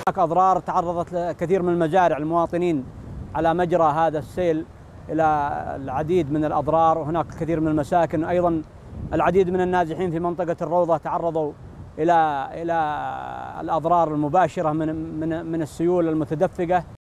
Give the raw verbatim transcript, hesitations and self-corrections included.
هناك أضرار تعرضت كثير من المزارع المواطنين على مجرى هذا السيل إلى العديد من الأضرار، وهناك كثير من المساكن، أيضا العديد من النازحين في منطقة الروضة تعرضوا إلى إلى الأضرار المباشرة من من من السيول المتدفقة.